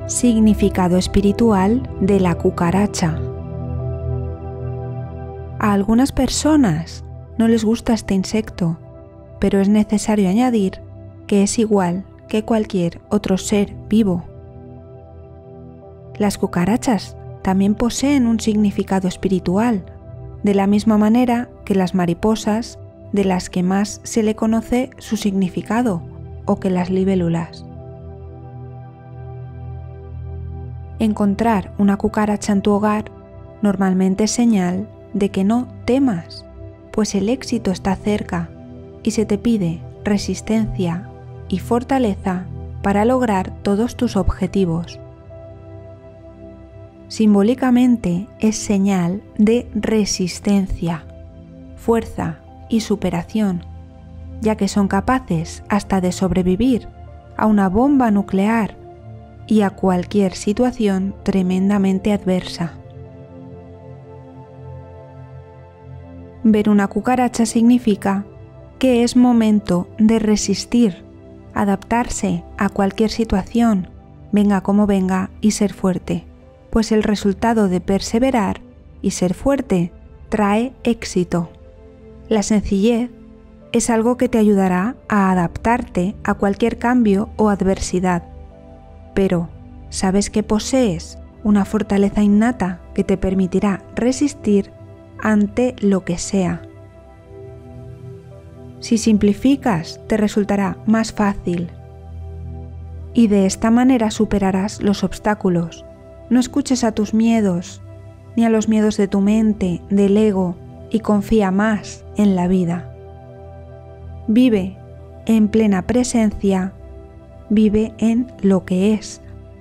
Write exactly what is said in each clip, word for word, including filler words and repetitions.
Significado espiritual de la cucaracha. A algunas personas no les gusta este insecto, pero es necesario añadir que es igual que cualquier otro ser vivo. Las cucarachas también poseen un significado espiritual, de la misma manera que las mariposas, de las que más se le conoce su significado, o que las libélulas. Encontrar una cucaracha en tu hogar normalmente es señal de que no temas, pues el éxito está cerca y se te pide resistencia y fortaleza para lograr todos tus objetivos. Simbólicamente es señal de resistencia, fuerza y superación, ya que son capaces hasta de sobrevivir a una bomba nuclear y a cualquier situación tremendamente adversa. Ver una cucaracha significa que es momento de resistir, adaptarse a cualquier situación, venga como venga, y ser fuerte, pues el resultado de perseverar y ser fuerte trae éxito. La sencillez es algo que te ayudará a adaptarte a cualquier cambio o adversidad, pero sabes que posees una fortaleza innata que te permitirá resistir ante lo que sea. Si simplificas, te resultará más fácil y de esta manera superarás los obstáculos. No escuches a tus miedos ni a los miedos de tu mente, del ego, y confía más en la vida. Vive en plena presencia, vive en lo que es.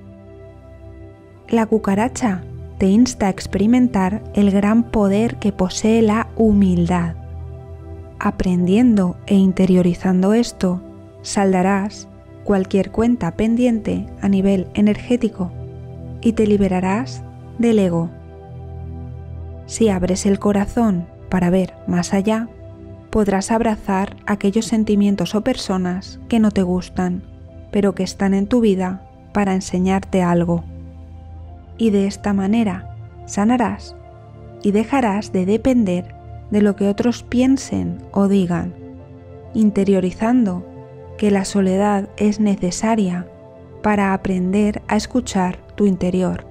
La cucaracha te insta a experimentar el gran poder que posee la humildad. Aprendiendo e interiorizando esto, saldarás cualquier cuenta pendiente a nivel energético y te liberarás del ego. Si abres el corazón para ver más allá, podrás abrazar aquellos sentimientos o personas que no te gustan, pero que están en tu vida para enseñarte algo. Y de esta manera sanarás y dejarás de depender de lo que otros piensen o digan, interiorizando que la soledad es necesaria para aprender a escuchar tu interior.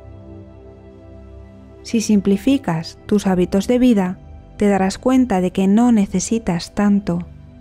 Si simplificas tus hábitos de vida, te darás cuenta de que no necesitas tanto.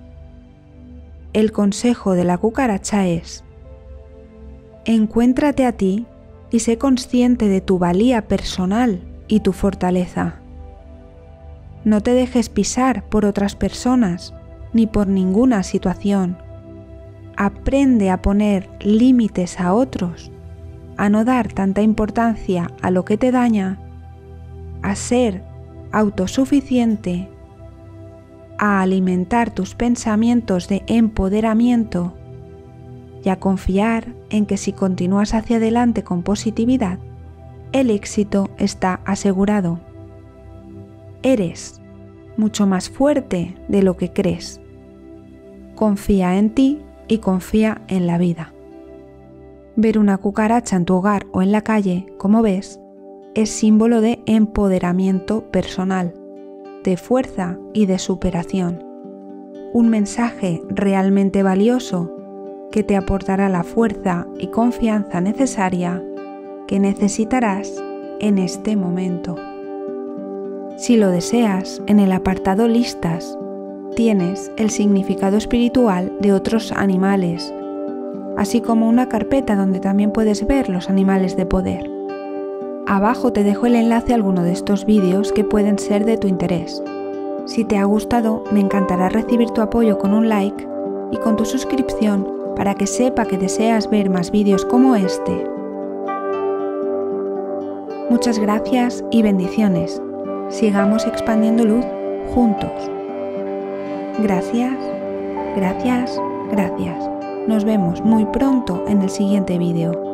El consejo de la cucaracha es: encuéntrate a ti y sé consciente de tu valía personal y tu fortaleza. No te dejes pisar por otras personas ni por ninguna situación. Aprende a poner límites a otros, a no dar tanta importancia a lo que te daña, a ser autosuficiente, a alimentar tus pensamientos de empoderamiento y a confiar en que si continúas hacia adelante con positividad, el éxito está asegurado. Eres mucho más fuerte de lo que crees. Confía en ti y confía en la vida. Ver una cucaracha en tu hogar o en la calle, como ves, es símbolo de empoderamiento personal, de fuerza y de superación. Un mensaje realmente valioso que te aportará la fuerza y confianza necesaria que necesitarás en este momento. Si lo deseas, en el apartado Listas tienes el significado espiritual de otros animales, así como una carpeta donde también puedes ver los animales de poder. Abajo te dejo el enlace a alguno de estos vídeos que pueden ser de tu interés. Si te ha gustado, me encantará recibir tu apoyo con un like y con tu suscripción para que sepa que deseas ver más vídeos como este. Muchas gracias y bendiciones. Sigamos expandiendo luz juntos. Gracias, gracias, gracias. Nos vemos muy pronto en el siguiente vídeo.